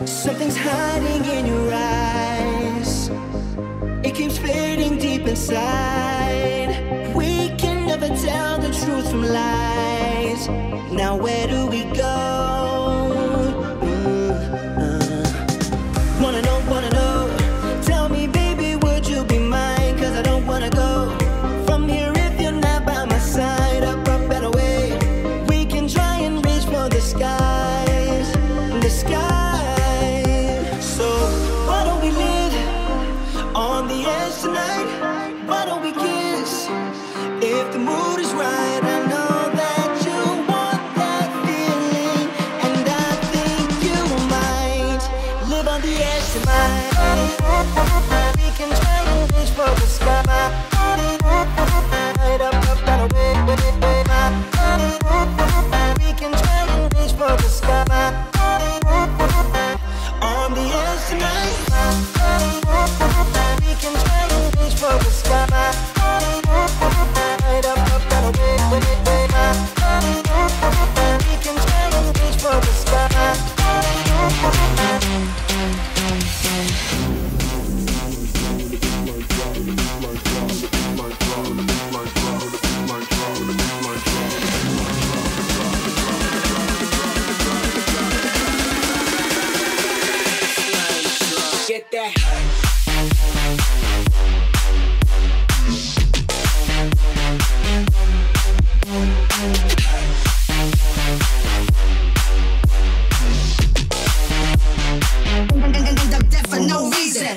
Something's hiding in your eyes. It keeps fading deep inside. We can never tell the truth from lies. Now where do we go? Wanna know. Tell me, baby, would you be mine? 'Cause I don't wanna go from here if you're not by my side. Up and away. We can try and reach for the skies. The sky. So why don't we live on the edge tonight? Why don't we kiss if the mood is right? I know that you want that feeling, and I think you might live on the edge tonight. We can try and reach for the sky. Up and away. We can try and reach for the sky. On the edge tonight, we can try and reach for the sky. Right up and away. We can try and reach for the sky. Get that. And dead for no reason.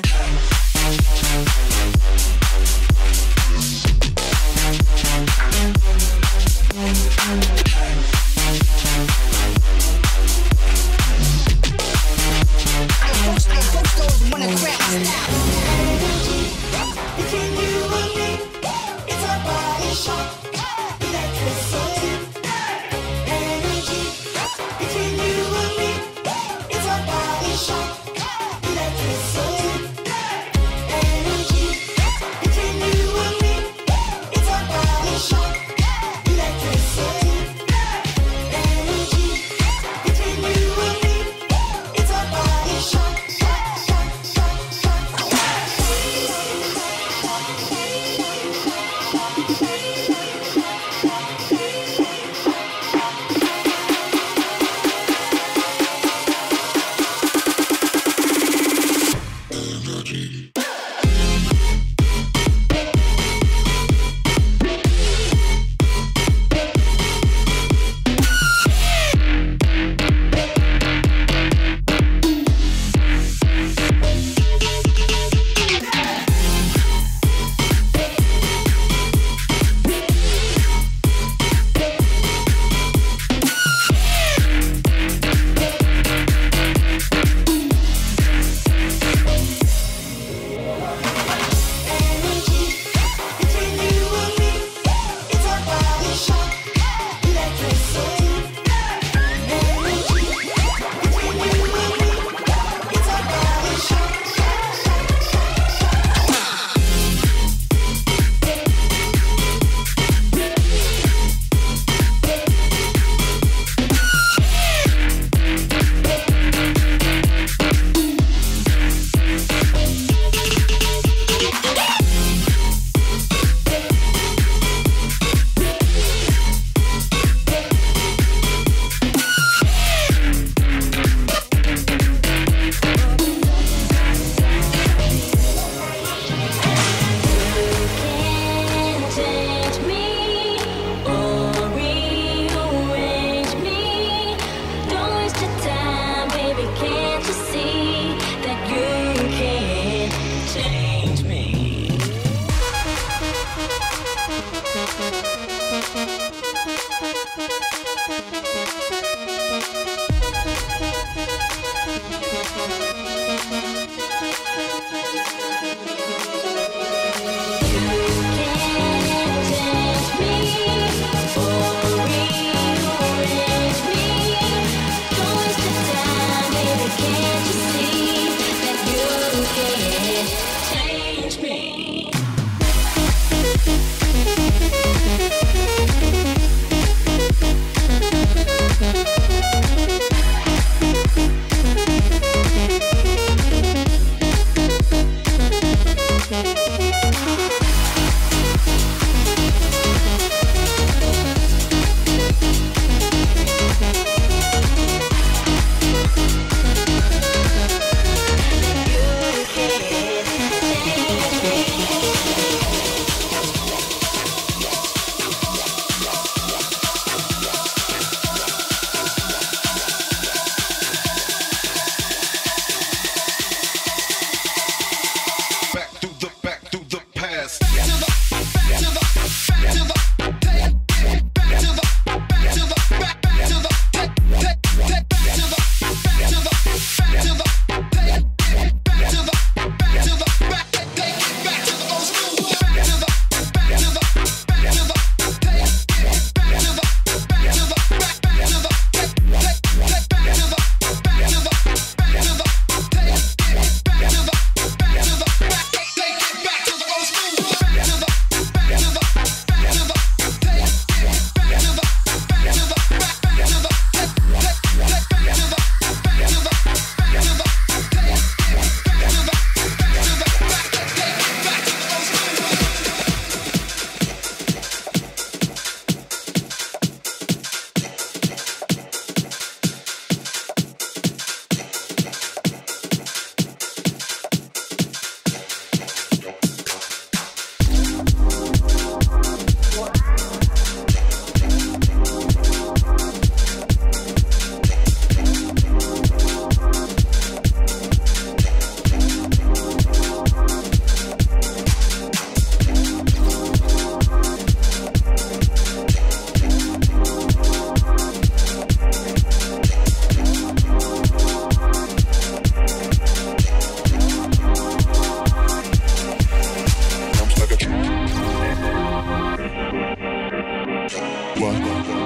What?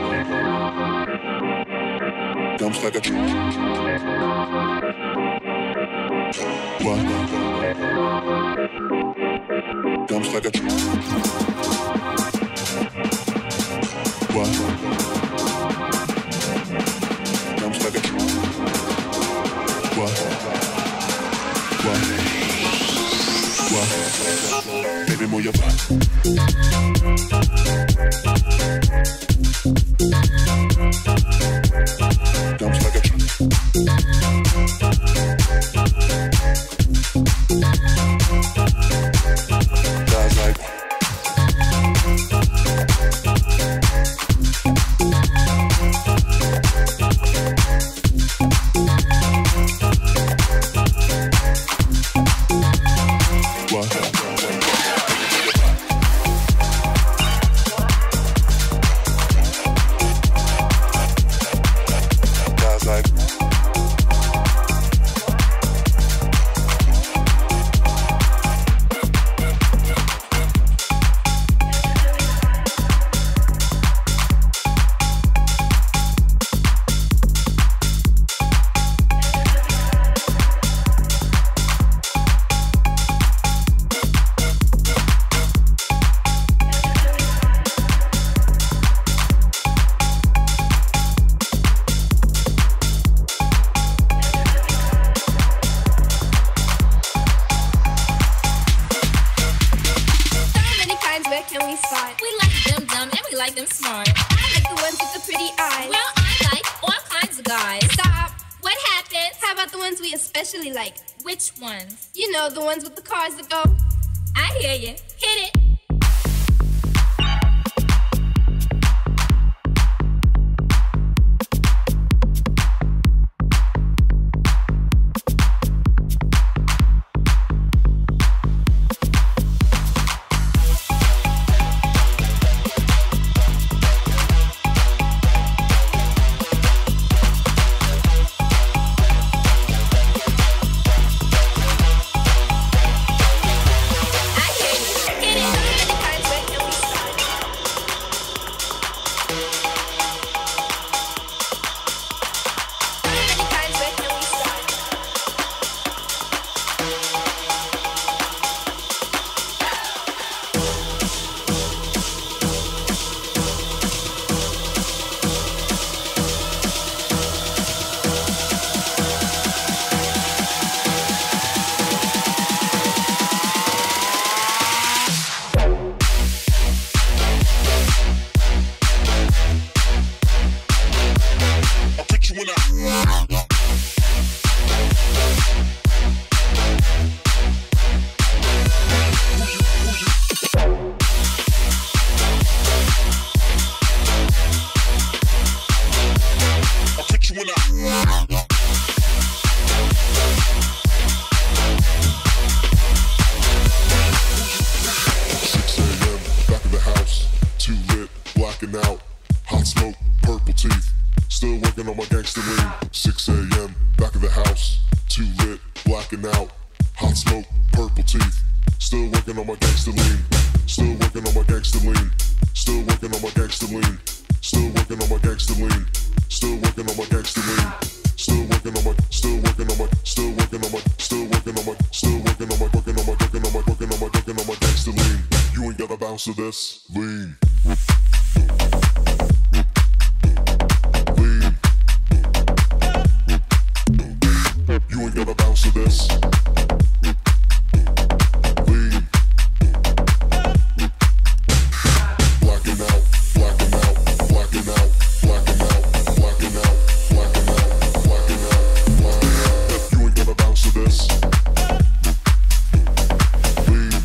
Dumps like a what? Dumps like a what? Dumps like a what? What? Baby, move your body. Dumps like a guys like like, which ones? You know, the ones with the cars that go. I hear you. Hit it. To this lean. Lean. You ain't gotta bounce to this. Lean. Blacking out, blacking out, blacking out, blacking out, blacking out, blacking out, blacking out, blacking out. You ain't gotta bounce to this. Lean.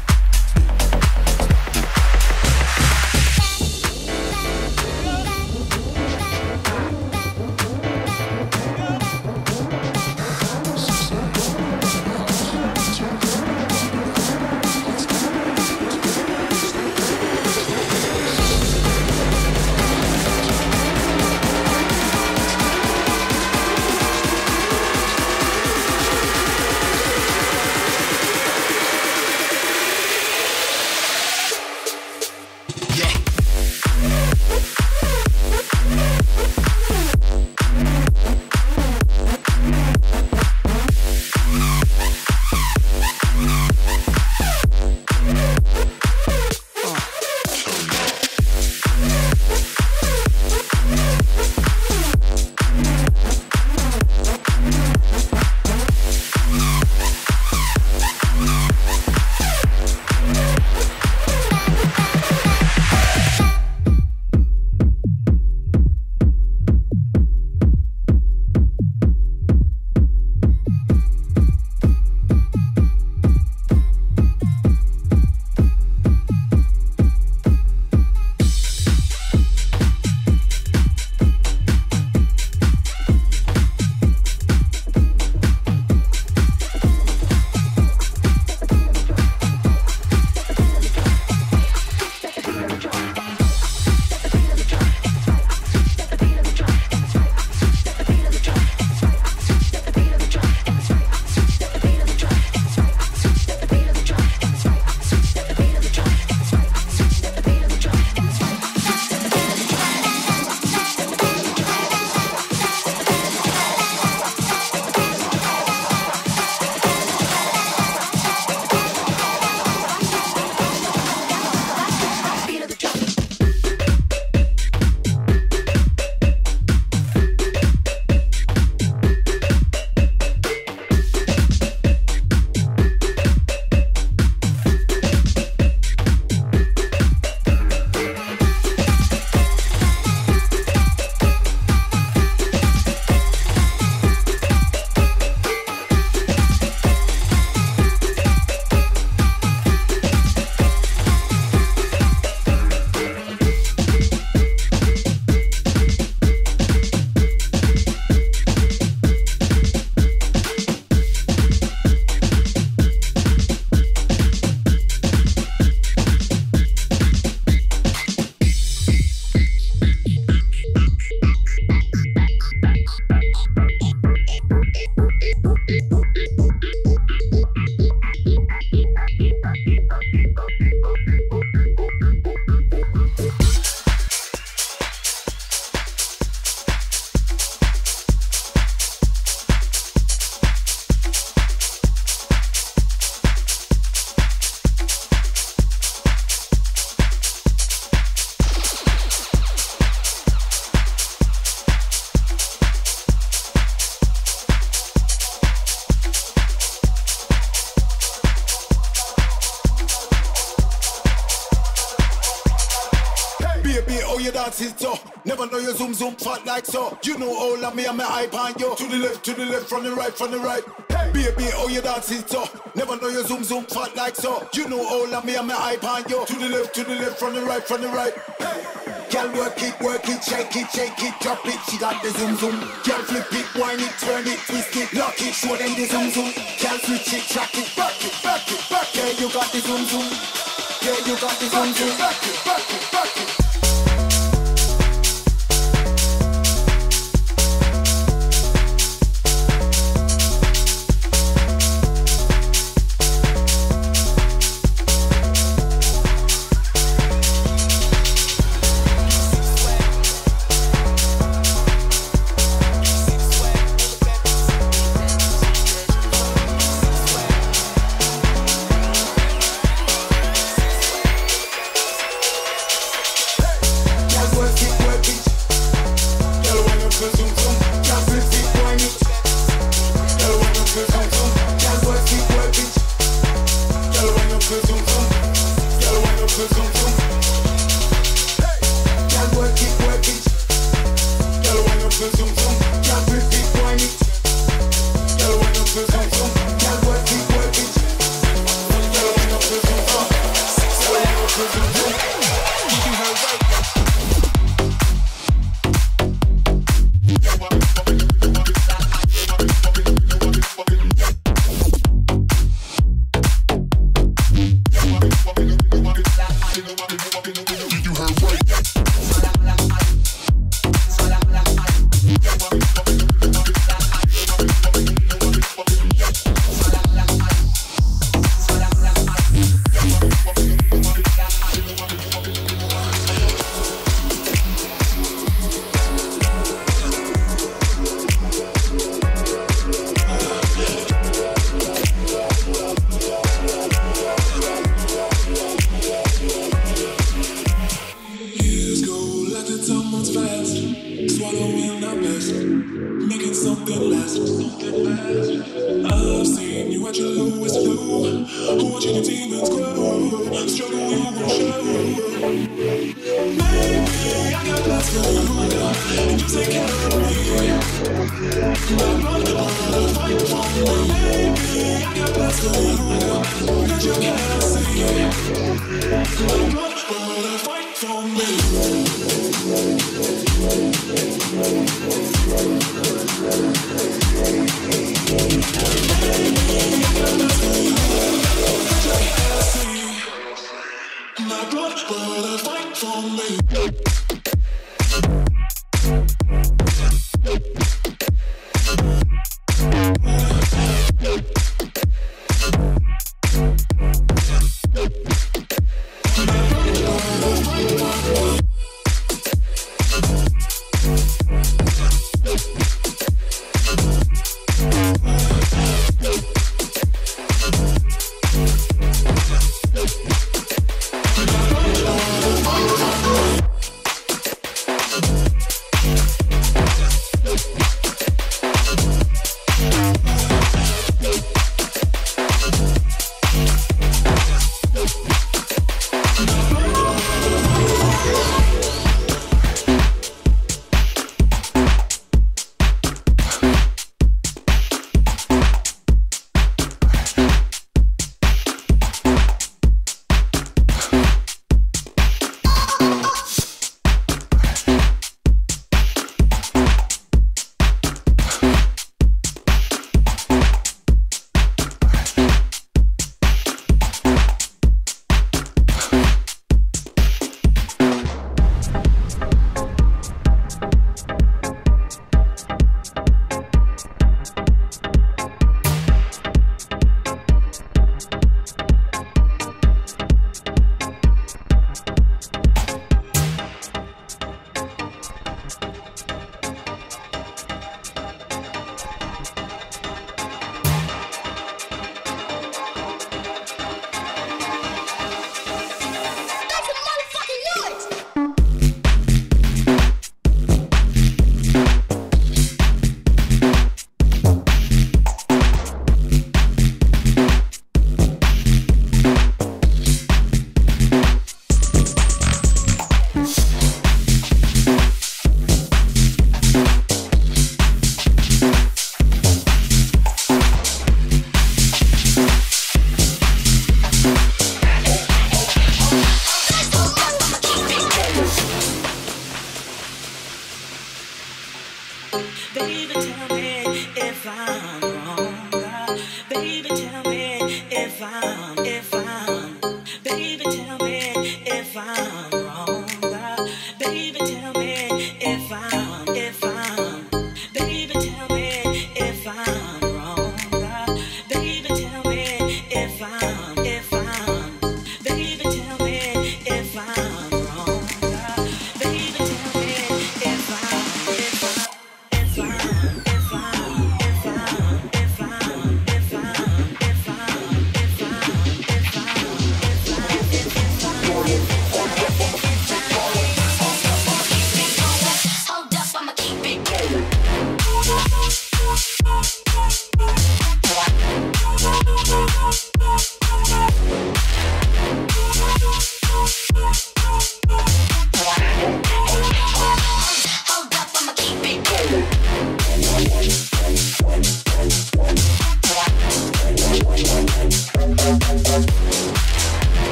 Baby, oh you dancing so. Never know you zoom fat like so. You know all of me and my hype on you. To the left, from the right. Hey. Baby, oh you dancing so. Never know you zoom fat like so. You know all of me and my hype on you. To the left, from the right. Hey. Girl, work it, shake it, drop it. She got the zoom. Girl, flip it, wind it, turn it, twist it, lock it, show them the zoom. Girl, switch it, track it, back it. Yeah, you got the zoom. Yeah, you got the zoom. Back it.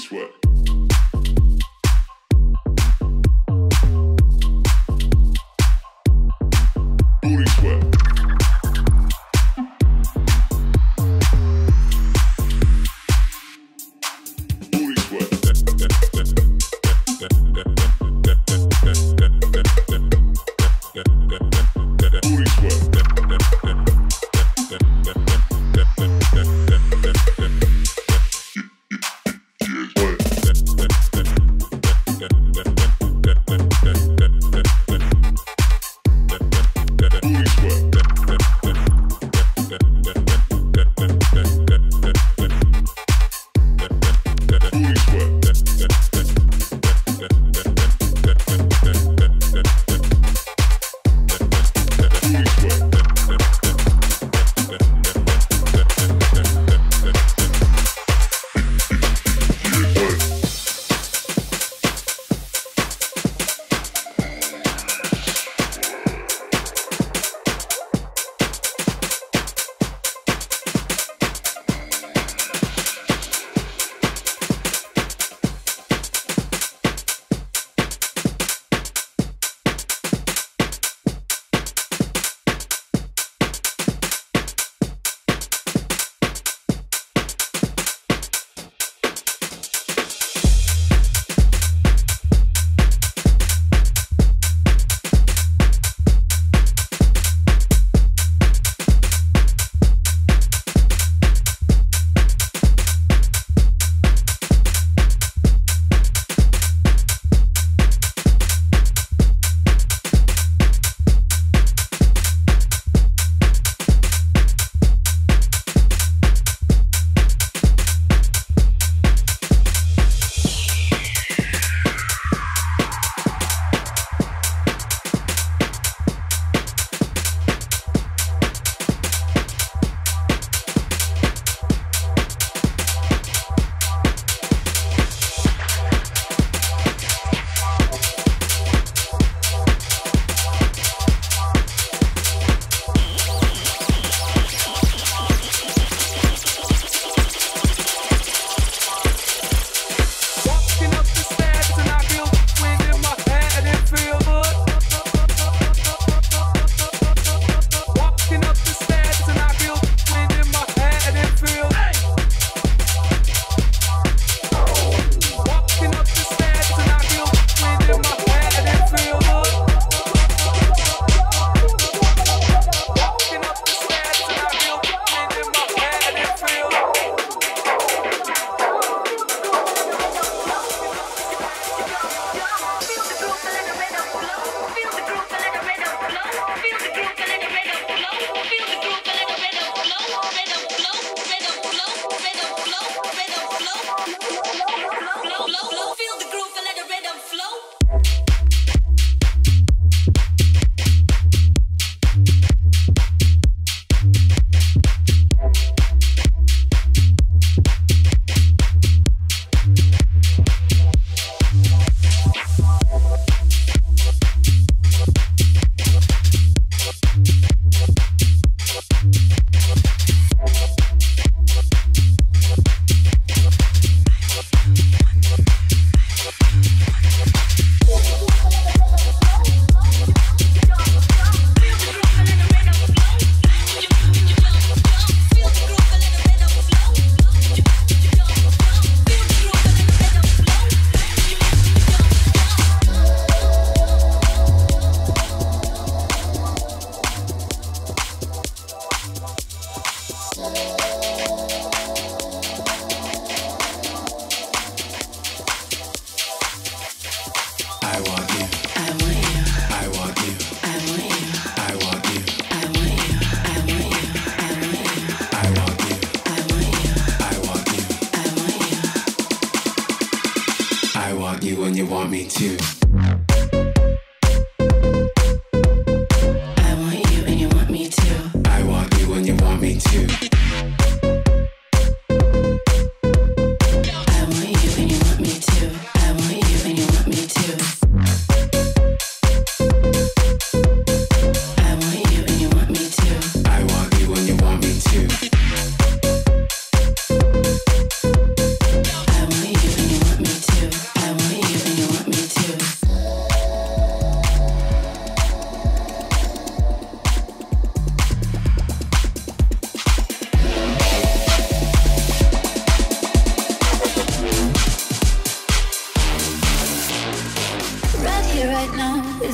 sweat. Booty sweat. Booty sweat. Booty sweat.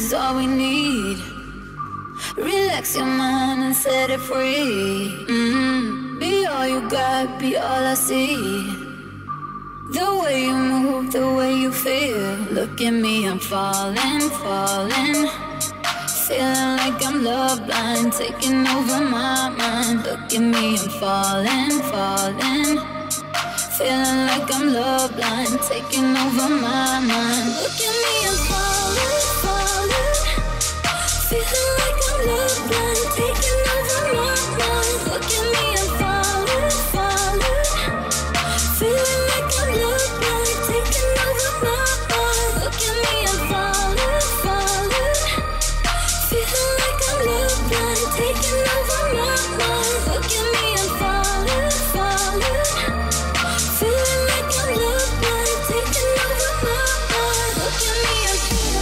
is all we need. Relax your mind and set it free. Be all you got, be all I see. The way you move, the way you feel. Look at me, I'm falling, falling. Feeling like I'm love blind, taking over my mind. Look at me, I'm falling, falling. Feeling like I'm love blind, taking over my mind. Look at me, I'm falling, falling. Feeling like I'm love blind, taking over my mind. Look at me, I'm falling, falling. Feeling like I'm love blind, taking over my mind. Look at me, I'm falling, falling. Feeling like I'm love blind, taking over my mind. Look at me, I'm falling, falling. Feeling like I'm love blind, taking over my mind. Look at me, I'm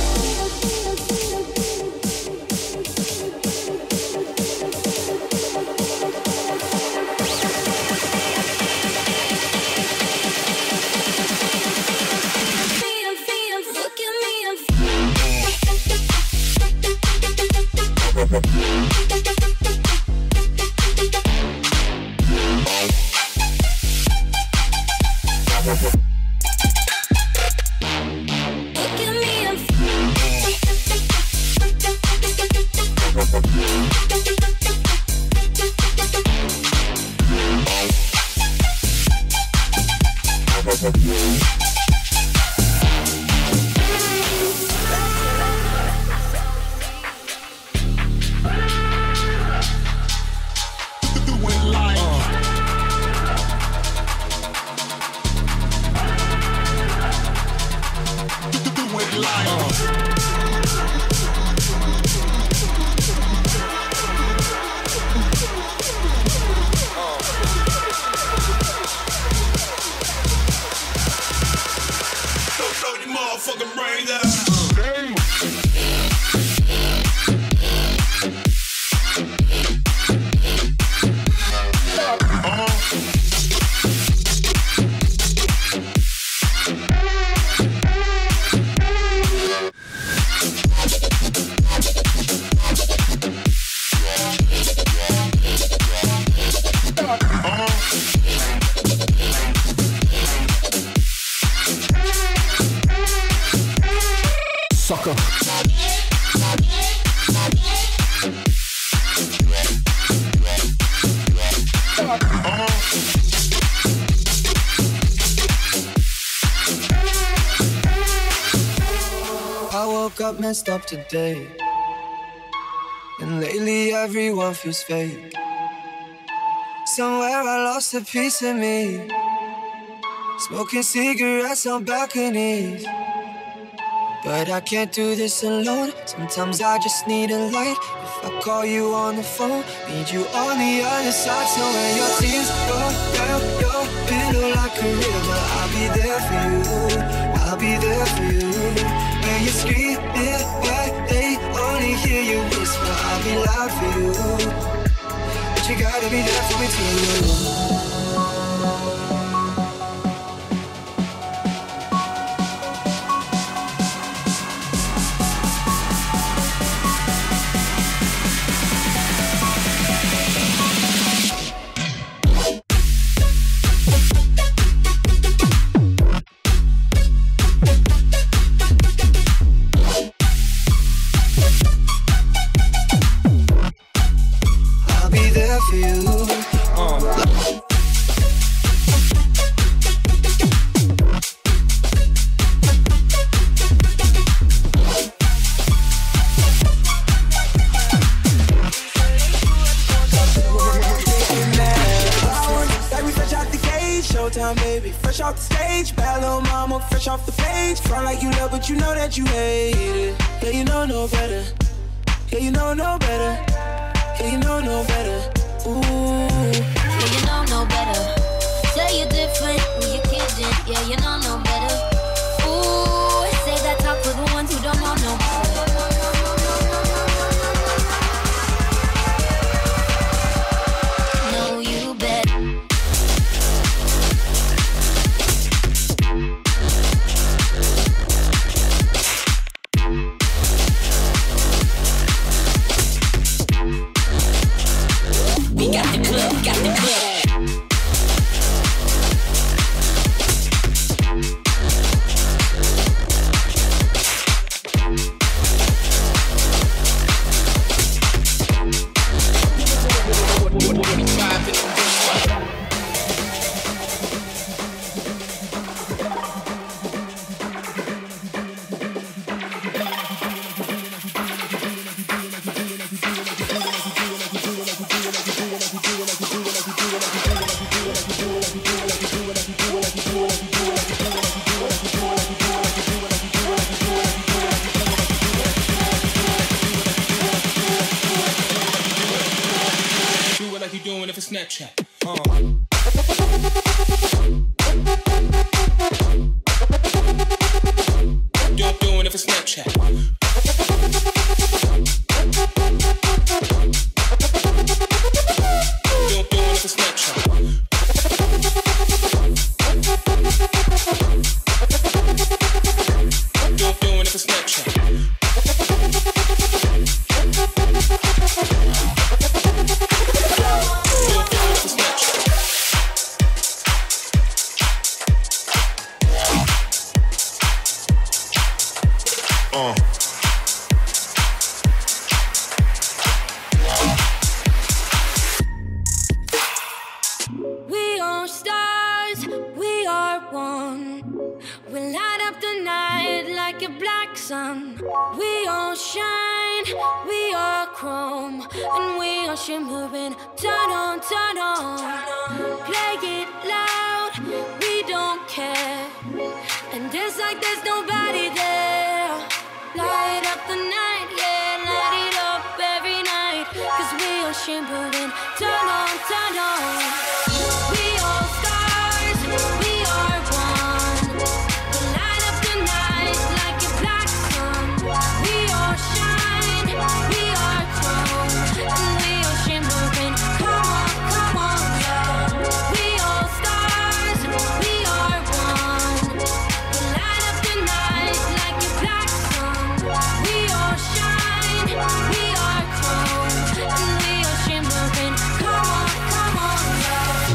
Got messed up today, and lately everyone feels fake. Somewhere I lost a piece of me, smoking cigarettes on balconies. But I can't do this alone. Sometimes I just need a light. If I call you on the phone, need you on the other side. So when your tears roll down your pillow like a river, I'll be there for you, I'll be there for you. When you're screaming, but they only hear you whisper, I'll be loud for you. But you gotta be there for me too. But you know that you hate it. Yeah, you know no better. Yeah, you know no better. Yeah, you know no better. Ooh. Yeah, you know no better. Say you're different when you're kidding. Yeah, you know no better. Ooh, say that talk for the ones who don't know no better. No, you bet. We are stars, we are one. We light up the night like a black sun. We all shine, we are chrome, and we are shimmering. Turn on, turn on. Play it loud, we don't care. And it's like there's nobody there. Light up the night, yeah, light it up every night. 'Cause we are shimmering. Turn on, turn on. We are stars, we are one. We light up the night like a black sun. We all shine, we are chrome, and we are shimmering. Come on, yeah. We all stars, we are one. We light up the night like a black sun. We all shine, we are chrome, and we are shimmering. Come on, yeah.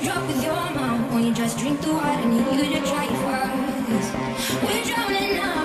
drunk with your mom. When you just drink too hard and you just try it first. We're drowning now.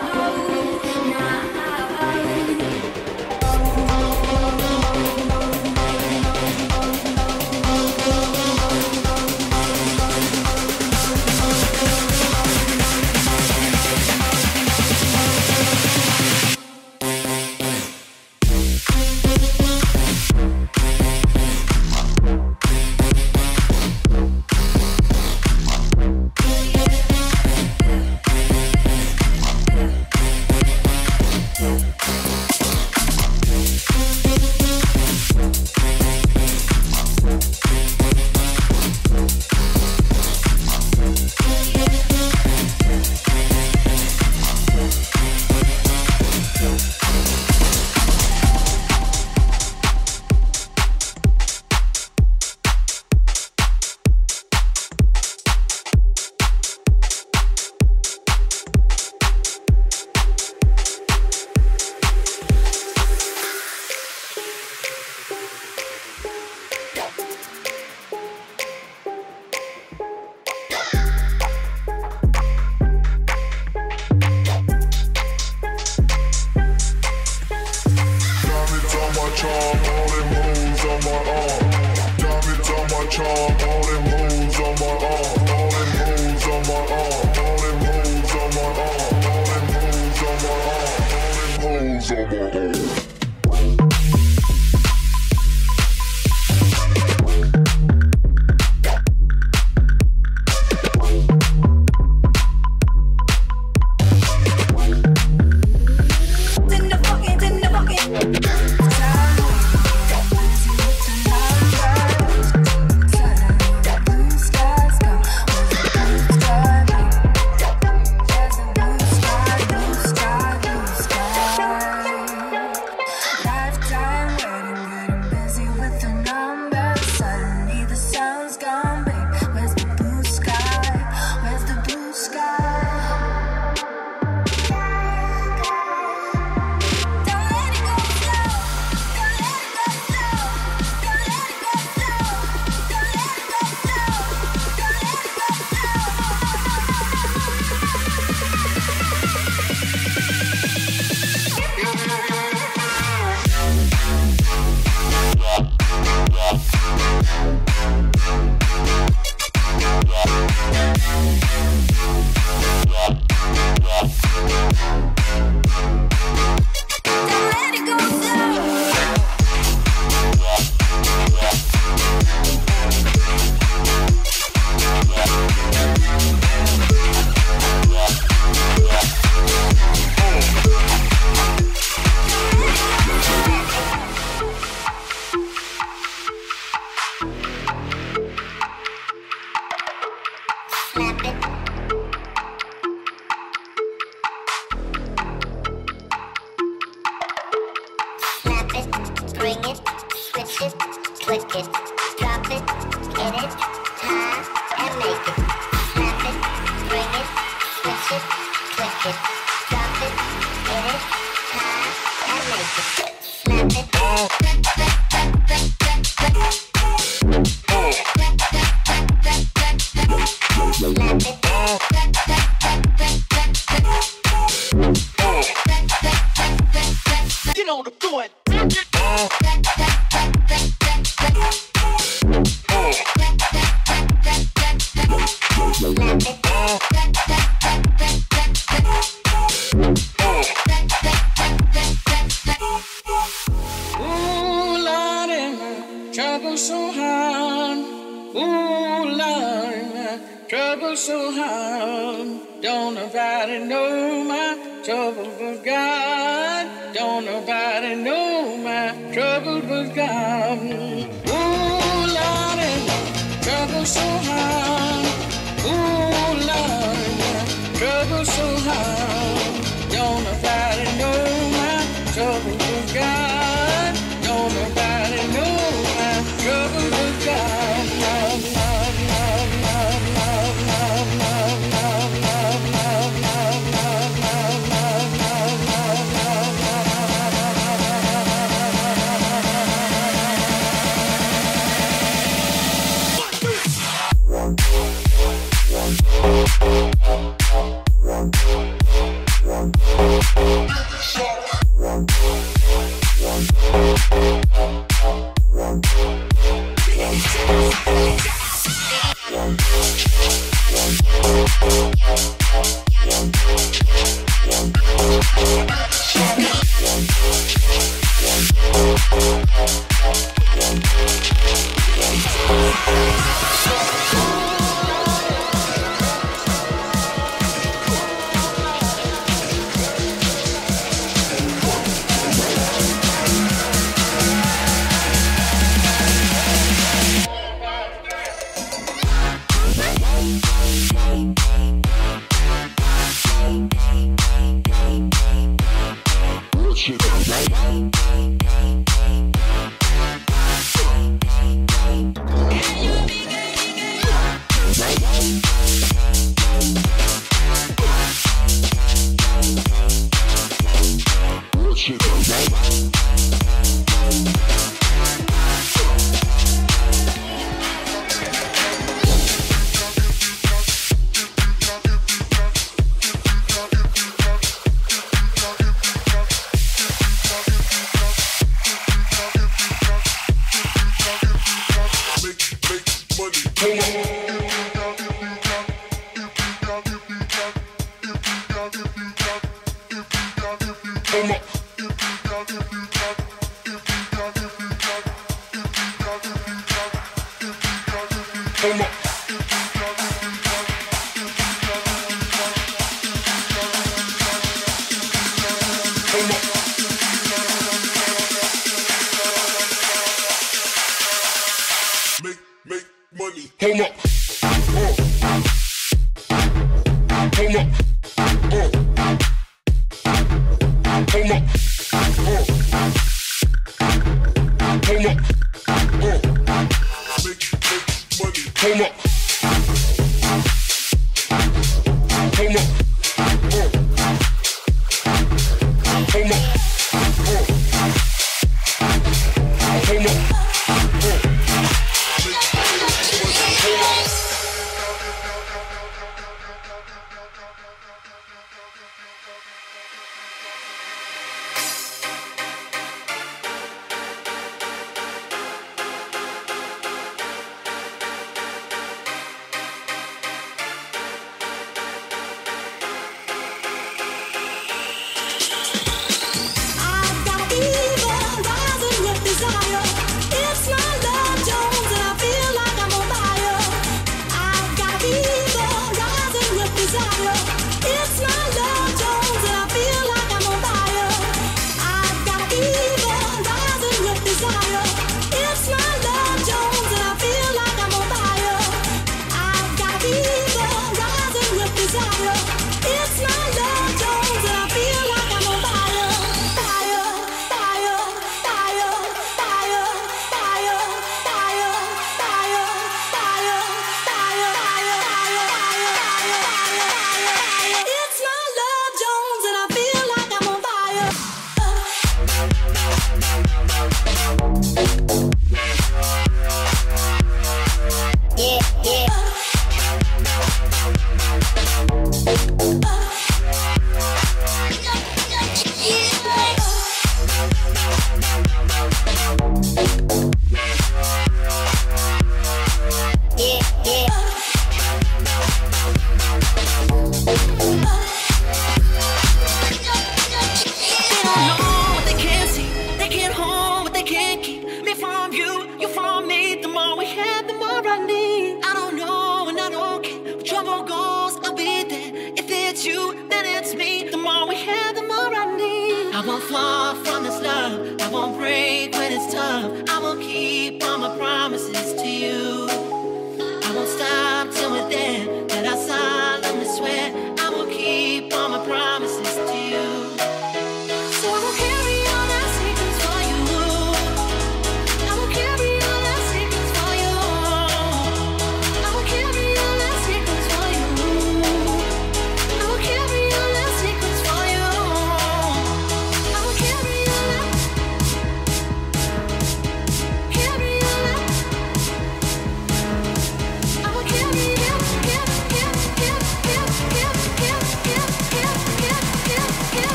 They can't hold what they can't keep me from you.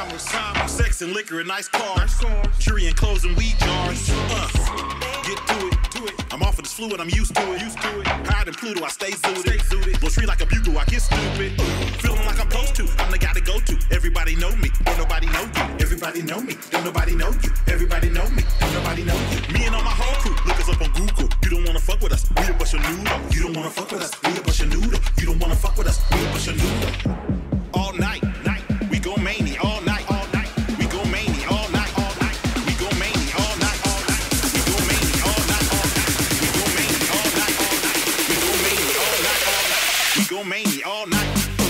commas. Sex and liquor and nice cars. Jury and clothes and weed jars. Get to it. I'm off of this fluid, I'm used to it. Higher than Pluto, I stay zooted. Blow tree like a bugle, I get stupid. Feeling like I'm supposed to, I'm the guy to go to. Everybody know me, don't nobody know you. Everybody know me, don't nobody know you. Everybody know me, don't nobody know you. Me and all my whole crew, look us up on Google. You don't wanna fuck with us, we a bunch of noodle. You don't wanna fuck with us, we a bunch of noodle. You don't wanna fuck with us, we a bunch of noodle. All night, we go mania all night. We go mania all night. We go mania all night. We go mania all night. We go mania all night. We go mania all night. We go mania all night.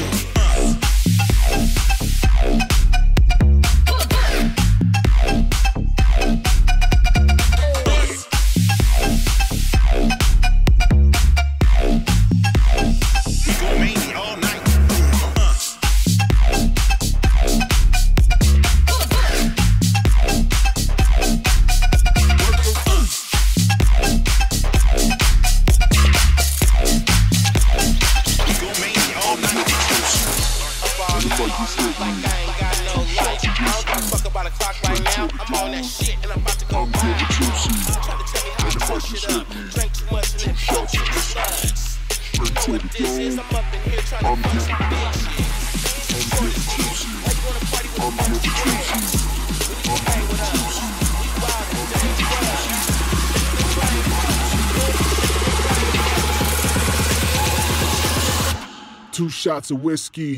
Two shots of whiskey.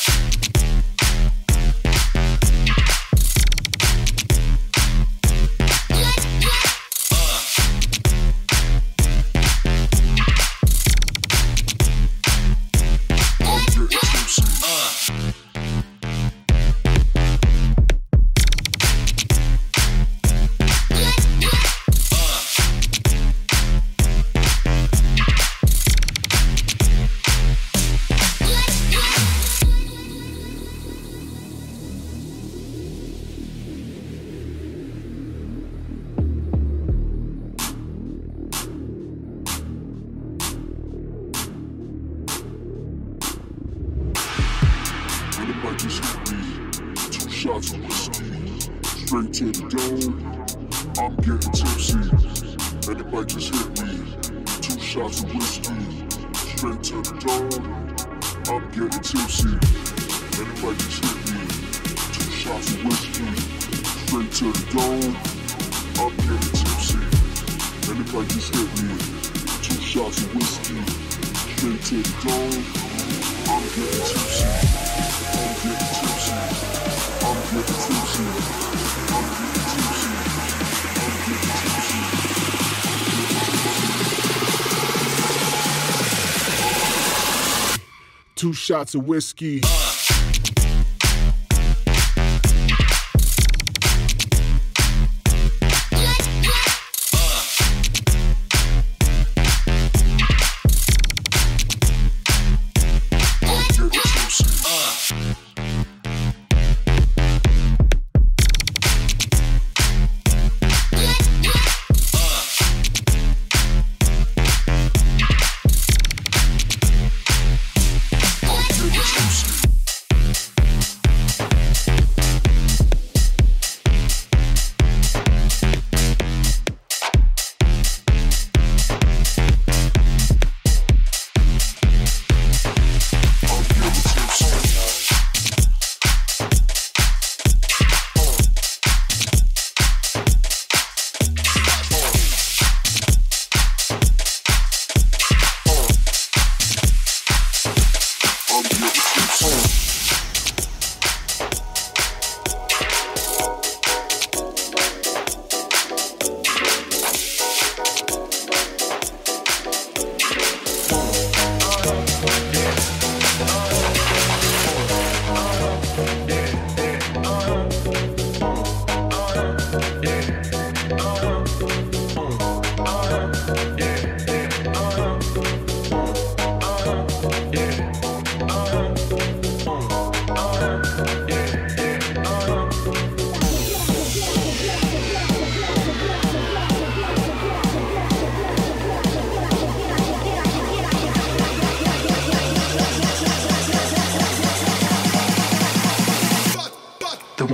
Shots of whiskey, straight to the dome. I'm getting tipsy. Anybody just hit me? 2 shots of whiskey, straight to the dome. I'm getting tipsy. Anybody just hit me? 2 shots of whiskey, straight to the dome. I'm getting tipsy. Anybody just hit me? 2 shots of whiskey, straight to the dome. I'm getting tipsy. I'm getting tipsy. I'm getting tipsy. I'm getting tipsy. I'm getting tipsy. 2 shots of whiskey.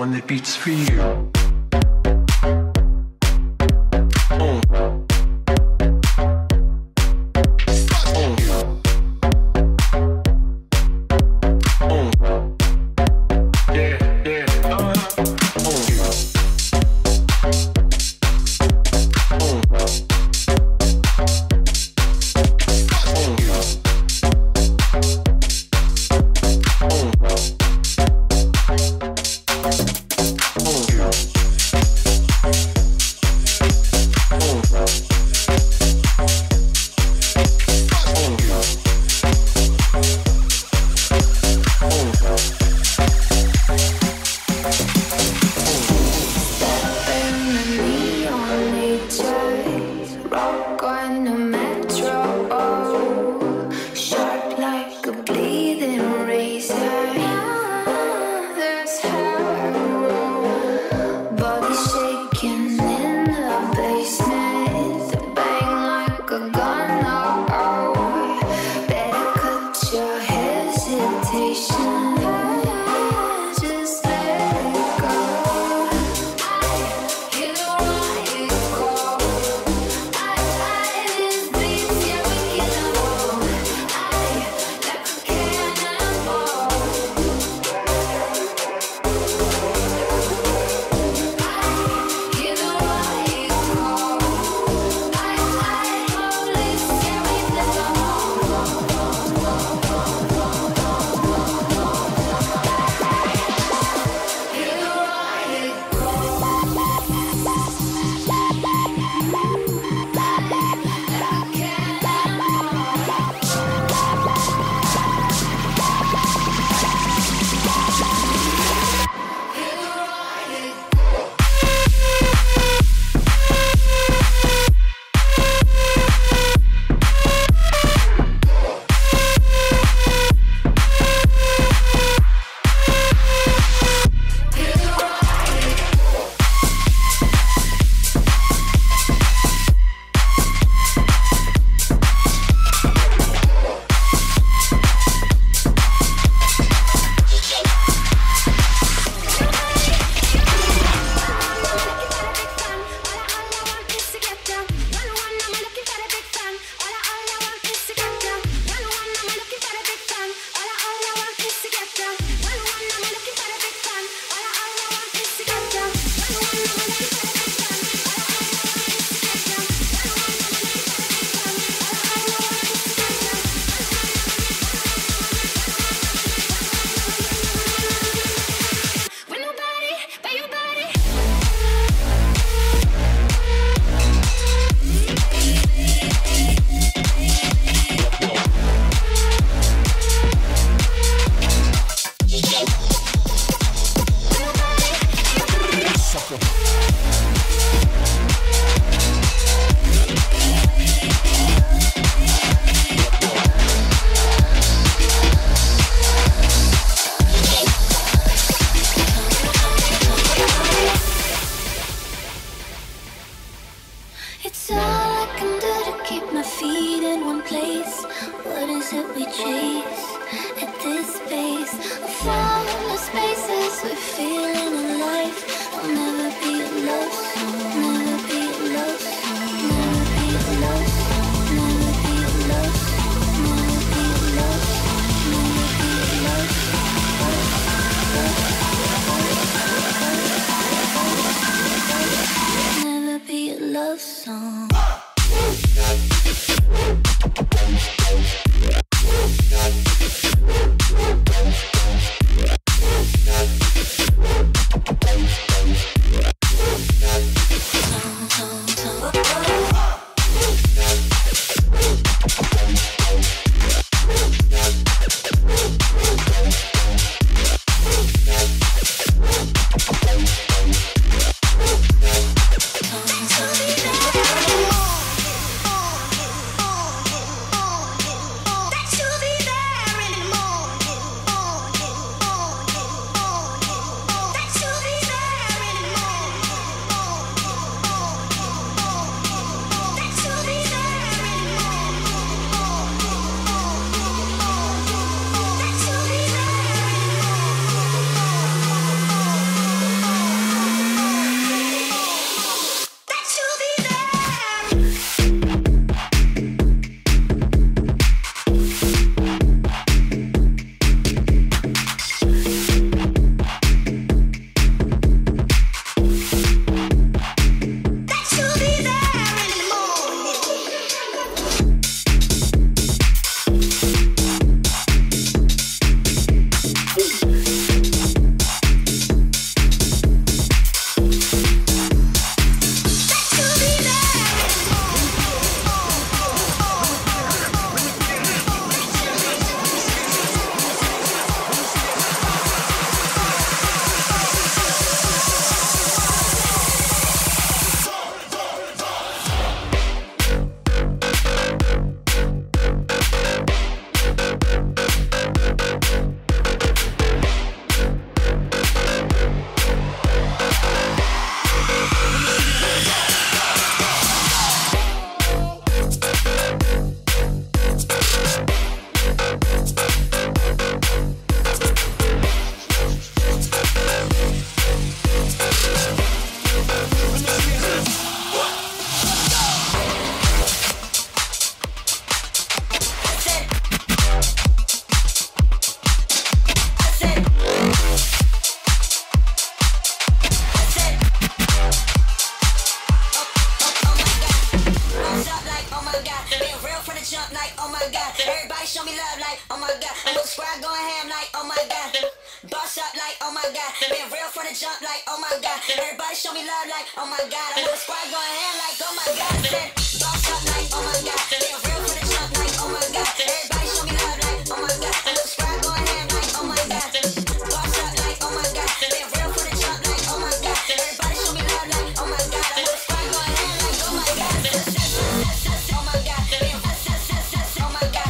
one that beats for you. show me love like, oh my God. I'm with the squad going ham like, oh my God. Boss up like, oh my God. Being real from the jump like, oh my God. Everybody show me love like, oh my God. I'm with the squad going ham like, oh my God. I said, boss up like, oh my God. Being real from the jump like, oh my God. Everybody show me love like, oh my God. I'm with the squad going ham like, oh my God. Boss up like, oh my God. Being real from the jump like, oh my God. Everybody show me love like, oh my God. I'm with the squad going ham like, oh my God. Oh my God. Oh my God.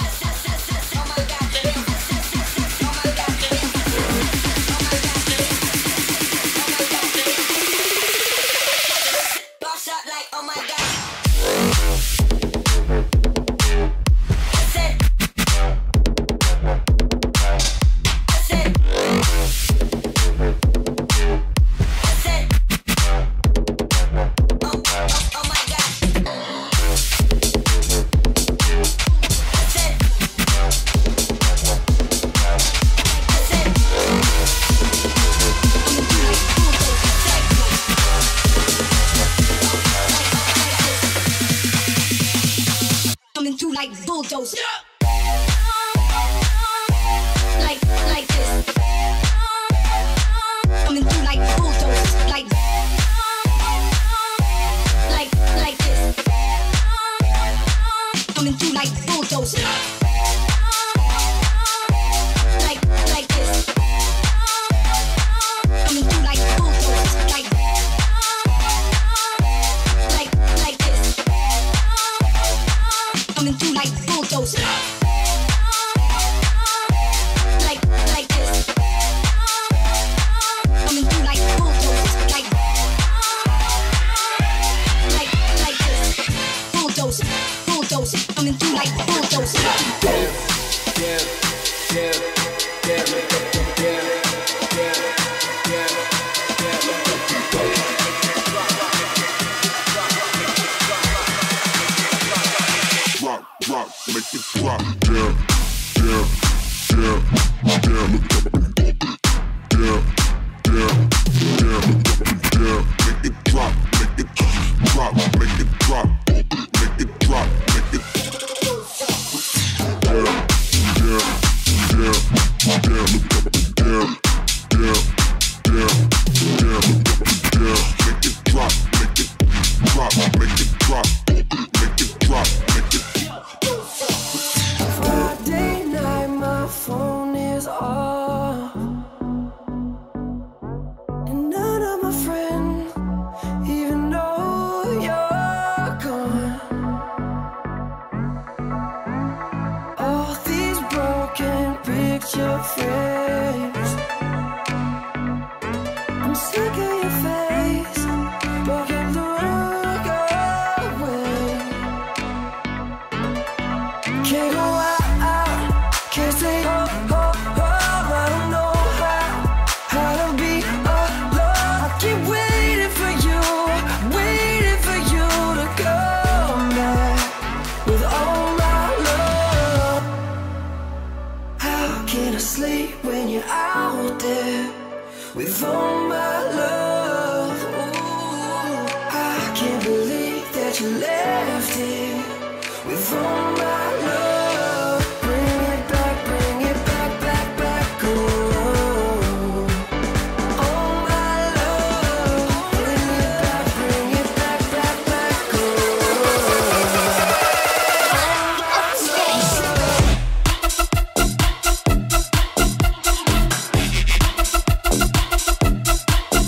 like bulldozer. Like this. Coming through like bulldozers. Like this. Coming through like bulldozers. Like this. Coming through like bulldozers. Like this. Coming through like bulldozers. Like this. Coming through like bulldozers. Like this. Bulldozer. Coming through like bulldozers. Rock, make it drop, yeah, look at me, make it drop, make it drop, make it drop, make it drop, make it, look make it drop, make it drop, make it drop, make it drop, make it. Friday night, my phone is off, and none of my friends even know you're gone. All these broken picture frames, I'm sick of your face, but can't look away. Can't go out, can't say oh, I don't know how to be alone. I keep waiting for you to come back with all my love. How can I sleep when you're out there with all my love? Ooh, I can't believe that you left here with all my love. Bring it back, oh. All my love. Bring it back, oh.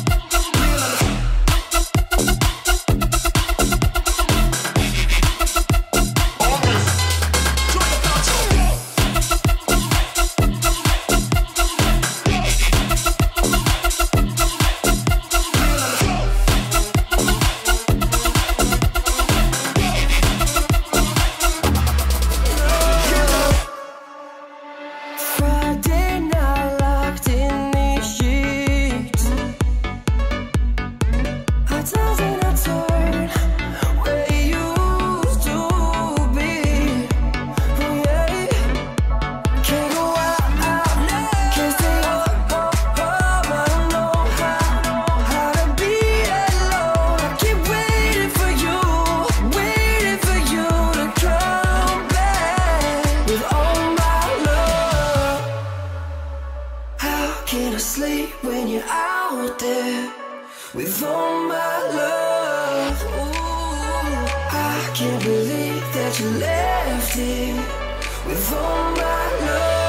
with all my love. Ooh, I can't believe that you left it with all my love.